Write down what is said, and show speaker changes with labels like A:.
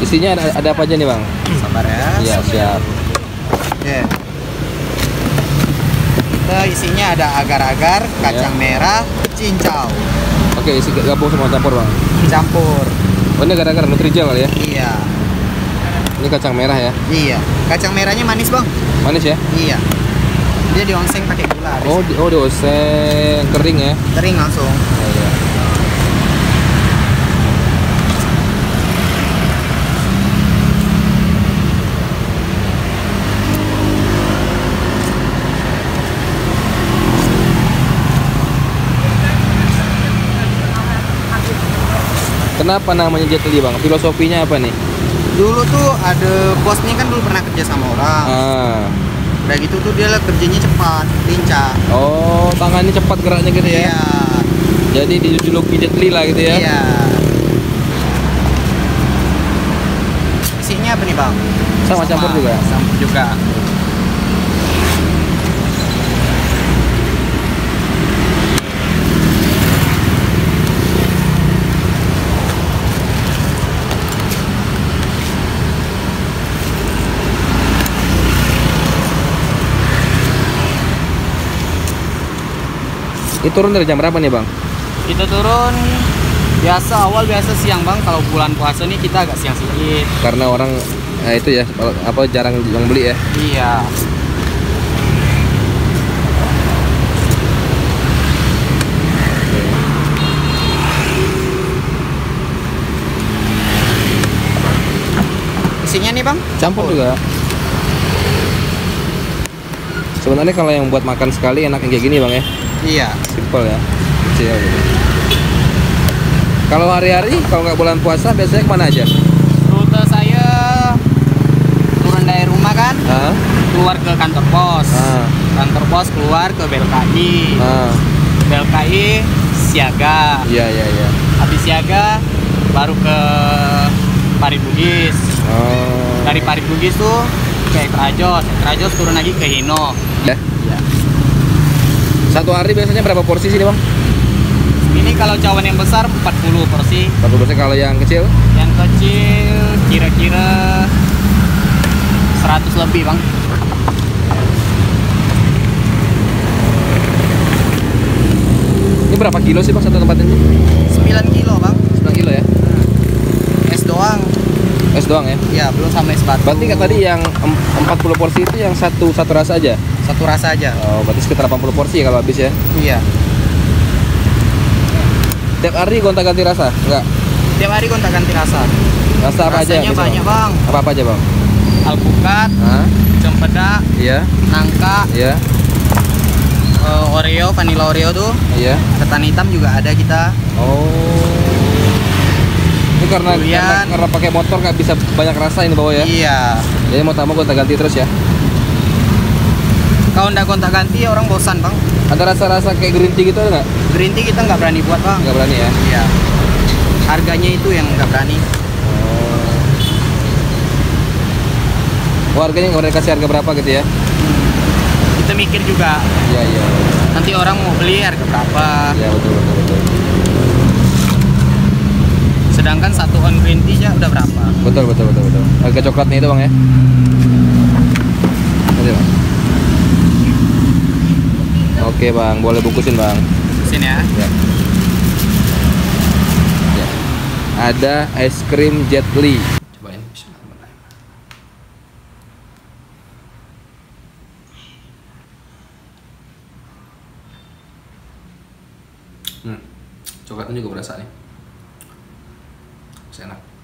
A: Isinya ada apa aja nih bang?
B: Sabar ya.
A: Iya siap.
B: Oke. Kita isinya ada agar-agar, kacang merah, cincau.
A: Oke, isi gabung semua campur bang.
B: Campur.
A: Oh ini agar-agar Nutrijel kali ya?
B: Iya.
A: Ini kacang merah ya?
B: Iya. Kacang merahnya manis bang.
A: Manis ya?
B: Iya. Dia dionseng pakai gula.
A: Oh dioseng kering ya?
B: Kering langsung.
A: Oh, iya. Kenapa namanya Jet Li bang? Filosofinya apa nih?
B: Dulu tuh ada bosnya kan dulu pernah kerja sama orang. Udah gitu tuh dia kerjanya cepat, lincah.
A: Oh, tangannya cepat geraknya gitu ya?
B: Iya.
A: Jadi dijuluki Jet Li lah gitu ya?
B: Iya. Isinya apa nih bang?
A: Sama campur juga?
B: Campur juga.
A: Itu turun dari jam berapa nih bang?
B: Kita turun awal biasa siang bang. Kalau bulan puasa nih kita agak siang sedikit.
A: Karena orang itu ya apa jarang yang beli ya?
B: Iya. Isinya nih bang?
A: Campur juga. Sebenarnya kalau yang buat makan sekali enak kayak gini bang ya?
B: Iya.
A: Simple ya, kecil gitu. Kalau hari-hari, kalau nggak bulan puasa biasanya kemana aja?
B: Rute saya turun dari rumah kan, keluar ke kantor pos. Kantor pos keluar ke BLKI. BLKI siaga.
A: Iya.
B: Habis siaga baru ke Parit Bugis. Dari Parit Bugis tuh ke Ekrajos turun lagi ke Hino.
A: Ya. Satu hari biasanya berapa porsi sih bang?
B: Ini kalau cawan yang besar 40 porsi.
A: 40 porsi. Kalau yang kecil?
B: Yang kecil kira-kira 100 lebih bang.
A: Ini berapa kilo sih bang satu tempat ini?
B: 9 kilo bang.
A: 9 kilo ya?
B: Es doang.
A: Es doang ya?
B: Iya, belum sampai es batu.
A: Berarti kan tadi yang 40 porsi itu yang satu rasa aja?
B: Satu rasa aja.
A: Oh, berarti sekitar 80 porsi ya kalau habis ya?
B: Iya.
A: Tiap hari gonta-ganti rasa? Enggak?
B: Tiap hari gonta-ganti rasa.
A: Rasa apa aja?
B: Rasanya banyak bang.
A: Apa aja bang?
B: Alpukat, cempedak,
A: Iya.
B: nangka,
A: Iya.
B: Oreo, vanilla Oreo tuh.
A: Iya.
B: Ketan hitam juga ada kita.
A: Oh. Ini karena pakai motor nggak bisa banyak rasa ini bawa ya?
B: Iya.
A: Jadi mau tamu gonta-ganti terus ya?
B: Kalau nggak gonta-ganti orang bosan bang.
A: Ada rasa-rasa kayak green tea gitu nggak?
B: Green tea kita nggak berani buat bang.
A: Nggak berani ya?
B: Iya. Harganya itu yang nggak berani.
A: Oh, harganya nggak berani kasih harga berapa gitu ya?
B: Kita mikir juga.
A: Iya.
B: Nanti orang mau beli harga berapa?
A: Iya betul.
B: Sedangkan satu on green tea ya udah berapa?
A: Betul. Harga coklatnya itu bang ya? Oke bang. Oke bang, boleh bungkusin bang.
B: Sini ya.
A: Ya. Ada es krim Jet Li. Cobain. Coklatnya juga berasa nih. Enak.